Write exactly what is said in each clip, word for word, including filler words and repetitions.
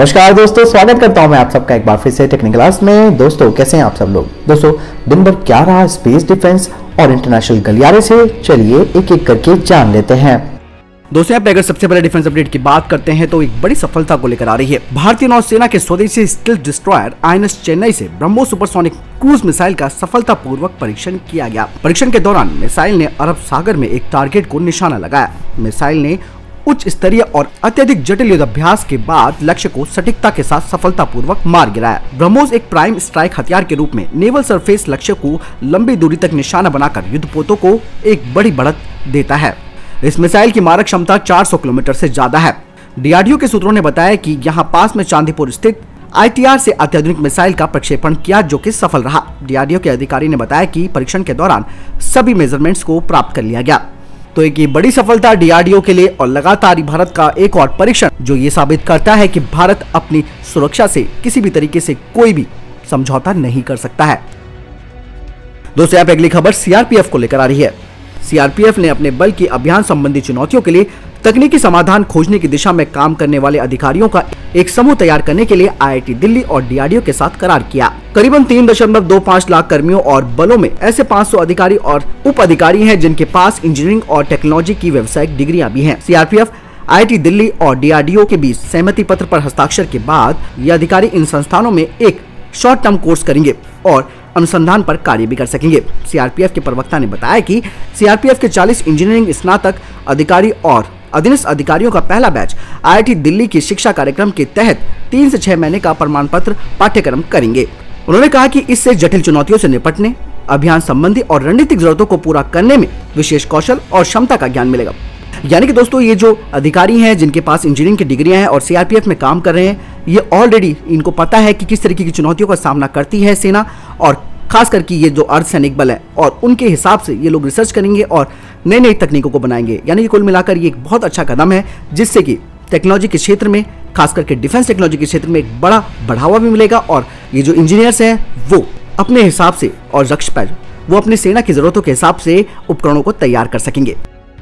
नमस्कार दोस्तों, स्वागत करता हूं मैं आप सबका एक बार फिर से टेक्निकल क्लास में। दोस्तों कैसे हैं आप सब लोग। दोस्तों दिन भर क्या रहा स्पेस डिफेंस और इंटरनेशनल गलियारे से, चलिए एक एक करके जान लेते हैं। दोस्तों यहाँ पे अगर सबसे पहले डिफेंस अपडेट की बात करते हैं तो एक बड़ी सफलता को लेकर आ रही है। भारतीय नौसेना के स्वदेशी स्टील्थ डिस्ट्रॉयर आईएनएस चेन्नई से ब्रह्मोस सुपरसोनिक क्रूज मिसाइल का सफलतापूर्वक परीक्षण किया गया। परीक्षण के दौरान मिसाइल ने अरब सागर में एक टारगेट को निशाना लगाया। मिसाइल ने उच्च स्तरीय और अत्यधिक जटिल युद्धाभ्यास के बाद लक्ष्य को सटीकता के साथ सफलतापूर्वक मार गिराया। ब्रह्मोस एक प्राइम स्ट्राइक हथियार के रूप में नेवल सरफेस लक्ष्य को लंबी दूरी तक निशाना बनाकर युद्धपोतों को एक बड़ी बढ़त देता है। इस मिसाइल की मारक क्षमता चार सौ किलोमीटर से ज्यादा है। डीआरडीओ के सूत्रों ने बताया कि यहाँ पास में चांदीपुर स्थित आईटीआर से अत्याधुनिक मिसाइल का प्रक्षेपण किया, जो कि सफल रहा। डीआरडीओ के अधिकारी ने बताया कि परीक्षण के दौरान सभी मेजरमेंट्स को प्राप्त कर लिया गया। तो एक ये बड़ी सफलता डीआरडीओ के लिए और लगातार भारत का एक और परीक्षण जो ये साबित करता है कि भारत अपनी सुरक्षा से किसी भी तरीके से कोई भी समझौता नहीं कर सकता है। दोस्तों यहाँ पे अगली खबर सीआरपीएफ को लेकर आ रही है। सीआरपीएफ ने अपने बल की अभियान संबंधी चुनौतियों के लिए तकनीकी समाधान खोजने की दिशा में काम करने वाले अधिकारियों का एक समूह तैयार करने के लिए आईआईटी दिल्ली और डीआरडीओ के साथ करार किया। करीबन तीन दशमलव दो पाँच लाख कर्मियों और बलों में ऐसे पाँच सौ अधिकारी और उप अधिकारी हैं जिनके पास इंजीनियरिंग और टेक्नोलॉजी की व्यावसायिक डिग्रियां भी हैं। सीआरपीएफ, आईआईटी दिल्ली और डीआरडीओ के बीच सहमति पत्र पर हस्ताक्षर के बाद ये अधिकारी इन संस्थानों में एक शॉर्ट टर्म कोर्स करेंगे और अनुसंधान पर कार्य भी कर सकेंगे। सीआरपीएफ के प्रवक्ता ने बताया कि सीआरपीएफ के चालीस इंजीनियरिंग स्नातक अधिकारी और अधीनस्थ अधिकारियों का पहला बैच आईआईटी दिल्ली की शिक्षा कार्यक्रम के तहत तीन से छह महीने का प्रमाण पत्र पाठ्यक्रम करेंगे। उन्होंने कहा कि इससे जटिल चुनौतियों से निपटने, अभियान संबंधी और रणनीतिक जरूरतों को पूरा करने में विशेष कौशल और क्षमता का ज्ञान मिलेगा। यानी कि दोस्तों ये जो अधिकारी हैं जिनके पास इंजीनियरिंग की डिग्रियां हैं और सीआरपीएफ में काम कर रहे हैं, ये ऑलरेडी इनको पता है कि किस तरीके की चुनौतियों का सामना करती है सेना, और खास करके ये जो अर्धसैनिक बल है, और उनके हिसाब से ये लोग रिसर्च करेंगे और नई नई तकनीकों को बनाएंगे। यानी कि कुल मिलाकर ये एक बहुत अच्छा कदम है जिससे कि टेक्नोलॉजी के क्षेत्र में, खास करके डिफेंस टेक्नोलॉजी के क्षेत्र में एक बड़ा बढ़ावा भी मिलेगा और ये जो इंजीनियर्स हैं वो अपने हिसाब से और रक्ष पर वो अपनी सेना की जरूरतों के हिसाब से उपकरणों को तैयार कर सकेंगे।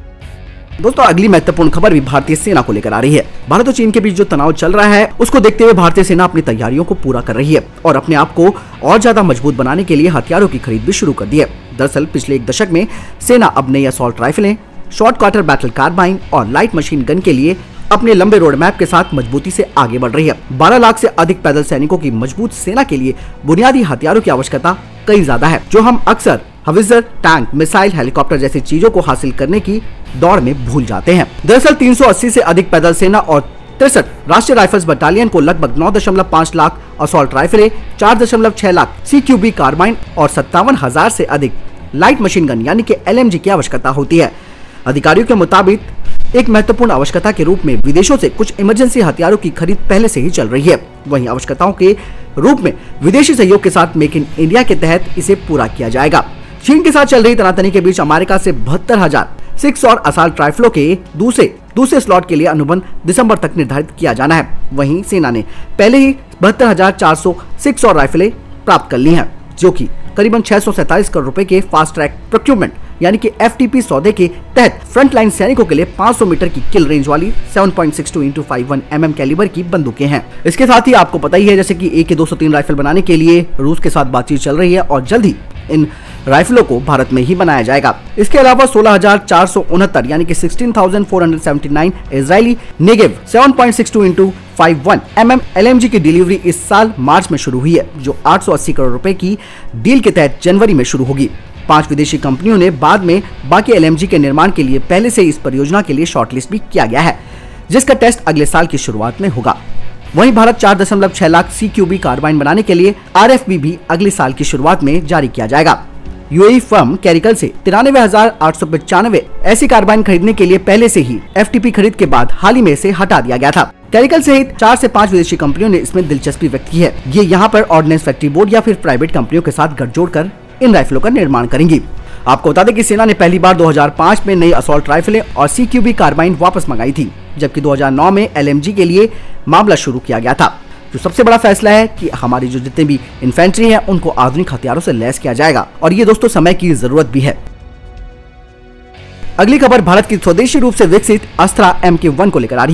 दोस्तों अगली महत्वपूर्ण खबर भी भारतीय सेना को लेकर आ रही है। भारत और चीन के बीच जो तनाव चल रहा है उसको देखते हुए भारतीय सेना अपनी तैयारियों को पूरा कर रही है और अपने आप को और ज्यादा मजबूत बनाने के लिए हथियारों की खरीद भी शुरू कर दी है। दरअसल पिछले एक दशक में सेना अब नई असॉल्ट राइफलें, शॉर्ट क्वार्टर बैटल कार्बाइन और लाइट मशीन गन के लिए अपने लंबे रोड मैप के साथ मजबूती से आगे बढ़ रही है। बारह लाख से अधिक पैदल सैनिकों की मजबूत सेना के लिए बुनियादी हथियारों की आवश्यकता कई ज्यादा है, जो हम अक्सर हविल्जर, टैंक, मिसाइल, हेलीकॉप्टर जैसी चीजों को हासिल करने की दौड़ में भूल जाते हैं। दरअसल तीन सौ अस्सी से अधिक पैदल सेना और तिरसठ राष्ट्रीय राइफल्स बटालियन को लगभग नौ दशमलव पाँच लाख असॉल्ट राइफलें, चार दशमलव छह लाख सीक्यूबी कार्बाइन और सत्तावन हजार से अधिक लाइट मशीन गन यानी कि एलएमजी की आवश्यकता होती है। अधिकारियों के मुताबिक एक महत्वपूर्ण आवश्यकता के रूप में विदेशों से कुछ इमरजेंसी हथियारों की खरीद पहले से ही चल रही है। वहीं आवश्यकताओं के रूप में विदेशी सहयोग के साथ मेक इन इंडिया के तहत इसे पूरा किया जाएगा। चीन के साथ चल रही तनातनी के बीच अमेरिका से बहत्तर हजार सिक्स और असॉल्ट राइफलों के दूसरे दूसरे स्लॉट के लिए अनुबंध दिसंबर तक निर्धारित किया जाना है। वहीं सेना ने पहले ही बहत्तर हजार चार सौ सिक्स और राइफलें प्राप्त कर ली हैं, जो कि करीबन छह सौ सैंतालीस करोड़ रुपए के फास्ट ट्रैक प्रोक्यूरमेंट यानी कि एफटीपी सौदे के तहत फ्रंट लाइन सैनिकों के लिए पाँच सौ मीटर की किल रेंज वाली सात पॉइंट छह दो इंटू इक्यावन एम एम कैलिबर की बंदूकें हैं। इसके साथ ही आपको पता ही है जैसे कि ए के दो सौ तीन राइफल बनाने के लिए रूस के साथ बातचीत चल रही है और जल्द ही इन राइफलों को भारत में ही बनाया जाएगा। इसके अलावा सोलह हजार चार सौ उनहत्तर यानी कि सोलह हज़ार चार सौ उन्यासी इजरायली नेगेव सात पॉइंट छह दो इंटू इक्यावन एम एम एलएमजी की डिलीवरी इस साल मार्च में शुरू हुई है, जो आठ सौ अस्सी करोड़ रुपए की डील के तहत जनवरी में शुरू होगी। पांच विदेशी कंपनियों ने बाद में बाकी एलएमजी के निर्माण के लिए पहले से इस परियोजना के लिए शॉर्टलिस्ट भी किया गया है, जिसका टेस्ट अगले साल की शुरुआत में होगा। वहीं भारत चार दशमलव छह लाख सीक्यूबी कार्बाइन बनाने के लिए आरएफबी भी अगले साल की शुरुआत में जारी किया जाएगा। यूएई फर्म कैरिकल से तिरानवे हजार आठ सौ पचानवे ऐसी कार्बाइन खरीदने के लिए पहले से ही एफटीपी खरीद के बाद हाल ही में से हटा दिया गया था। कैरिकल सहित चार से पाँच विदेशी कंपनियों ने इसमें दिलचस्पी व्यक्त की है। ये यहाँ पर ऑर्डिनेंस फैक्ट्री बोर्ड या फिर प्राइवेट कंपनियों के साथ गठजोड़ कर इन राइफलों का निर्माण करेंगी। आपको बता दें कि सेना ने पहली बार दो हज़ार पाँच में नई असॉल्ट राइफलें और सीक्यूबी कार्बाइन वापस मंगाई थी, जबकि दो हज़ार नौ में एलएमजी के लिए मामला शुरू किया गया था। जो सबसे बड़ा फैसला है कि हमारी जो जितने भी इन्फेंट्री है उनको आधुनिक हथियारों से लैस किया जाएगा और ये दोस्तों समय की जरूरत भी है। अगली खबर भारत की स्वदेशी रूप से विकसित अस्त्रा एम के वन को लेकर आ रही है।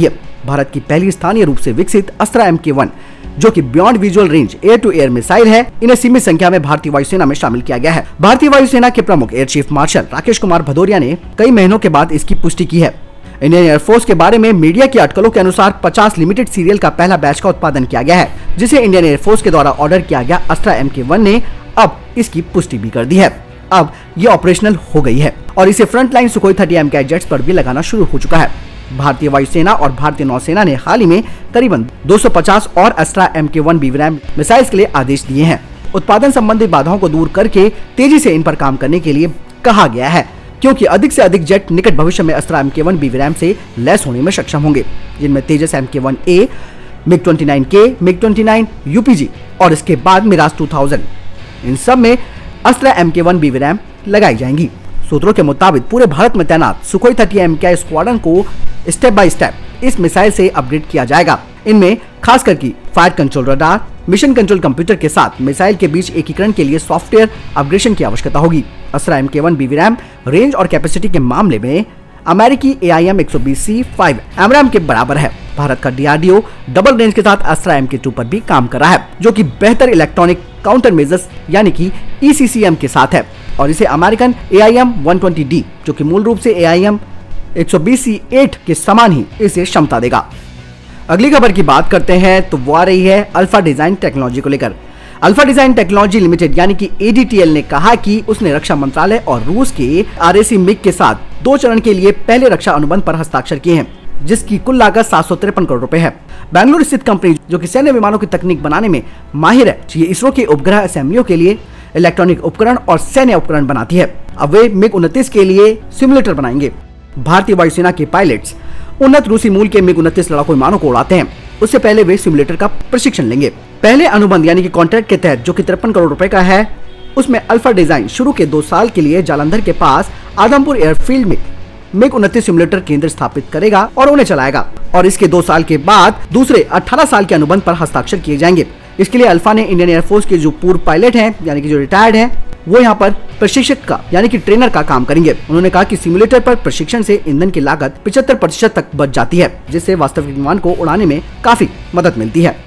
भारत की पहली स्थानीय रूप से विकसित अस्त्रा एम के वन जो कि beyond visual range air to air missile है, इन्हें सीमित संख्या में भारतीय वायुसेना में शामिल किया गया है। भारतीय वायुसेना के प्रमुख air chief marshal Rakesh Kumar Bhadauria ने कई महीनों के बाद इसकी पुष्टि की है। इंडियन एयरफोर्स के बारे में मीडिया की अटकलों के अनुसार पचास लिमिटेड सीरियल का पहला बैच का उत्पादन किया गया है, जिसे इंडियन एयरफोर्स के द्वारा ऑर्डर किया गया अस्त्रा एम के वन ने अब इसकी पुष्टि भी कर दी है। अब ये ऑपरेशनल हो गई है और इसे frontline Sukhoi thirty M K jets पर भी लगाना शुरू हो चुका है। भारतीय वायुसेना और भारतीय नौसेना ने हाल ही में करीबन दो सौ पचास और Astra M K one BVRAAM missiles के लिए आदेश दिए हैं। उत्पादन संबंधी बाधाओं को दूर करके तेजी से इन पर काम करने के लिए कहा गया है, क्योंकि अधिक से अधिक जेट निकट भविष्य में अस्त्रा एम के वन बीवीरैम से लैस होने में सक्षम होंगे, जिनमें Tejas M K one A, MiG twenty nine K, MiG twenty nine UPG और इसके बाद मिराज टू थाउज़ेंड, इन सब में अस्त्रा एम के वन बीवीरैम लगाई जाएंगी। सूत्रों के मुताबिक पूरे भारत में तैनात Sukhoi thirty M K squadron को स्टेप बाय स्टेप इस मिसाइल से अपग्रेड किया जाएगा। इनमें खासकर की fire control radar, mission control computer के साथ मिसाइल के बीच एकीकरण के लिए सॉफ्टवेयर अपग्रेडेशन की आवश्यकता होगी। Astra M K one BVRAAM range और कैपेसिटी के मामले में अमेरिकी A I M one twenty C five AMRAAM के बराबर है। भारत का D R D O double range के साथ अस्त्रा एम के टू पर भी काम कर रहा है, जो कि बेहतर इलेक्ट्रॉनिक काउंटर मेजर्स यानी कि ई सी सी एम के साथ है, और इसे American A I M one twenty D जो कि मूल रूप से A I M one twenty C eight के समान ही इसे क्षमता देगा। अगली खबर की बात करते हैं तो वो आ रही है अल्फा डिजाइन टेक्नोलॉजी को लेकर। अल्फा डिजाइन टेक्नोलॉजी लिमिटेड यानी कि ए डी टी एल ने कहा कि उसने रक्षा मंत्रालय और रूस के आर ए सी मिग के साथ दो चरण के लिए पहले रक्षा अनुबंध पर हस्ताक्षर किए हैं, जिसकी कुल लागत सात सौ तिरपन करोड़ रुपए है। बेंगलुरु स्थित कंपनी जो कि सैन्य विमानों की तकनीक बनाने में माहिर है, ये इसरो के उपग्रह असेंबलियों के लिए इलेक्ट्रॉनिक उपकरण और सैन्य उपकरण बनाती है। अब वे मिग उनतीस के लिए सिमुलेटर बनाएंगे। भारतीय वायुसेना के पायलट्स उन्नत रूसी मूल के मिग उनतीस लड़ाकू विमानों को उड़ाते हैं। उससे पहले वे सिमुलेटर का प्रशिक्षण लेंगे। पहले अनुबंध यानी कि कॉन्ट्रैक्ट के तहत जो कि तिरपन करोड़ रुपए का है, उसमें अल्फा डिजाइन शुरू के दो साल के लिए जालंधर के पास आदमपुर एयरफील्ड में मिग उनतीस सिमुलेटर केंद्र स्थापित करेगा और उन्हें चलाएगा, और इसके दो साल के बाद दूसरे अठारह साल के अनुबंध पर हस्ताक्षर किए जाएंगे। इसके लिए अल्फा ने इंडियन एयरफोर्स के जो पूर्व पायलट हैं यानी कि जो रिटायर्ड हैं, वो यहाँ पर प्रशिक्षक का यानी कि ट्रेनर का काम करेंगे। उन्होंने कहा कि सिमुलेटर पर प्रशिक्षण से ईंधन की लागत पचहत्तर प्रतिशत तक बच जाती है, जिससे वास्तविक विमान को उड़ाने में काफी मदद मिलती है।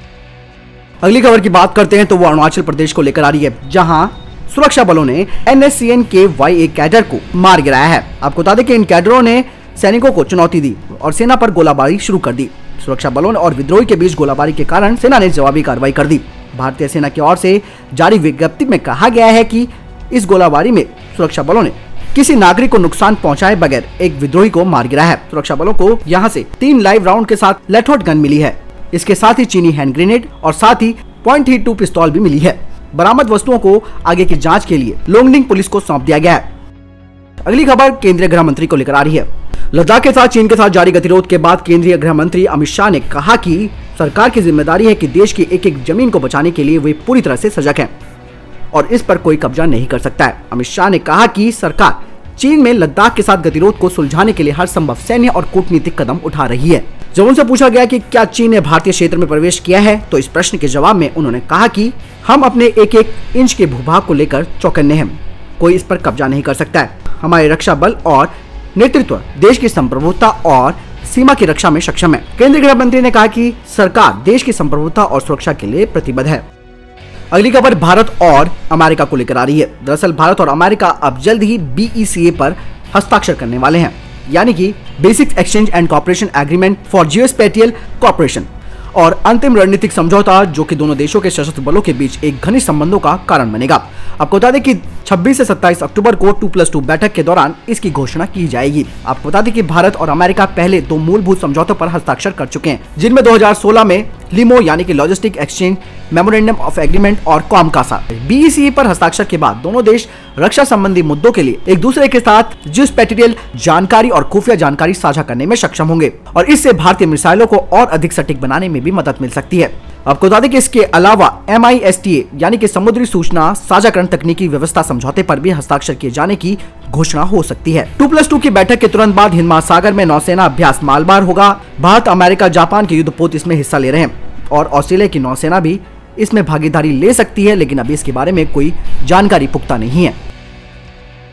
अगली खबर की बात करते हैं तो वो अरुणाचल प्रदेश को लेकर आ रही है, जहां सुरक्षा बलों ने N S C N K Y A cadre को मार गिराया है। आपको बता दें कि इन कैडरों ने सैनिकों को चुनौती दी और सेना पर गोलाबारी शुरू कर दी। सुरक्षा बलों और विद्रोही के बीच गोलाबारी के कारण सेना ने जवाबी कार्रवाई कर दी। भारतीय सेना की ओर से जारी विज्ञप्ति में कहा गया है कि इस गोलाबारी में सुरक्षा बलों ने किसी नागरिक को नुकसान पहुंचाए बगैर एक विद्रोही को मार गिराया है। सुरक्षा बलों को यहां से तीन लाइव राउंड के साथ लेथोट गन मिली है। इसके साथ ही चीनी हैंड ग्रेनेड और साथ ही पॉइंट थ्री टू पिस्तौल भी मिली है। बरामद वस्तुओं को आगे की जांच के लिए लोंगडिंग पुलिस को सौंप दिया गया है। अगली खबर केंद्रीय गृह मंत्री को लेकर आ रही है। लद्दाख के साथ चीन के साथ जारी गतिरोध के बाद केंद्रीय गृह मंत्री अमित शाह ने कहा कि सरकार की जिम्मेदारी है कि देश की एक एक जमीन को बचाने के लिए वे पूरी तरह से सजग हैं और इस पर कोई कब्जा नहीं कर सकता है। अमित शाह ने कहा कि सरकार चीन में लद्दाख के साथ गतिरोध को सुलझाने के लिए हर संभव सैन्य और कूटनीतिक कदम उठा रही है। जब उनसे पूछा गया कि क्या चीन ने भारतीय क्षेत्र में प्रवेश किया है, तो इस प्रश्न के जवाब में उन्होंने कहा कि हम अपने एक एक इंच के भूभाग को लेकर चौकन्ने हैं, कोई इस पर कब्जा नहीं कर सकता है। हमारे रक्षा बल और नेतृत्व देश की संप्रभुता और सीमा की रक्षा में सक्षम है। केंद्रीय गृह मंत्री ने कहा कि सरकार देश की संप्रभुता और सुरक्षा के लिए प्रतिबद्ध है। अगली खबर भारत और अमेरिका को लेकर आ रही है। दरअसल भारत और अमेरिका अब जल्द ही बी ई सी ए पर हस्ताक्षर करने वाले हैं, यानी कि basic exchange and cooperation agreement for geospatial cooperation, और अंतिम रणनीतिक समझौता जो कि दोनों देशों के सशस्त्र बलों के बीच एक घनिष्ठ संबंधों का कारण बनेगा। आपको बता दें कि छब्बीस से सत्ताईस अक्टूबर को टू प्लस टू बैठक के दौरान इसकी घोषणा की जाएगी। आपको बता दें कि भारत और अमेरिका पहले दो मूलभूत समझौतों पर हस्ताक्षर कर चुके हैं, जिनमें दो हज़ार सोलह में लिमो यानी कि logistic exchange memorandum of agreement और COMCASA. B E C A पर हस्ताक्षर के बाद दोनों देश रक्षा संबंधी मुद्दों के लिए एक दूसरे के साथ जियोस्पेटियल जानकारी और खुफिया जानकारी साझा करने में सक्षम होंगे, और इससे भारतीय मिसाइलों को और अधिक सटीक बनाने में भी मदद मिल सकती है। आपको बता दें कि इसके अलावा M I S T A यानी कि समुद्री सूचना साझाकरण तकनीकी व्यवस्था समझौते पर भी हस्ताक्षर किए जाने की घोषणा हो सकती है। टू प्लस टू की बैठक के तुरंत बाद हिंद महासागर में नौसेना अभ्यास मालबार होगा। भारत, अमेरिका, जापान के युद्धपोत इसमें हिस्सा ले रहे हैं और ऑस्ट्रेलिया की नौसेना भी इसमें भागीदारी ले सकती है, लेकिन अभी इसके बारे में कोई जानकारी पुख्ता नहीं है।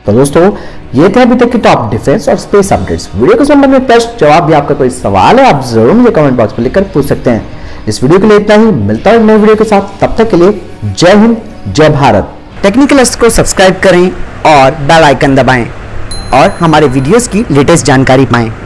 तो दोस्तों ये थे अभी तक के टॉप डिफेंस और स्पेस अपडेट्स। वीडियो के संबंध में प्रश्न जवाब या आपका कोई सवाल है आप जरूर मुझे कमेंट बॉक्स में लिखकर पूछ सकते हैं। इस वीडियो के लिए इतना ही, मिलता है नए वीडियो के साथ, तब तक के लिए जय हिंद जय भारत। टेक्निकल अस्त्र को सब्सक्राइब करें और बेल आइकन दबाएं और हमारे वीडियोस की लेटेस्ट जानकारी पाएं।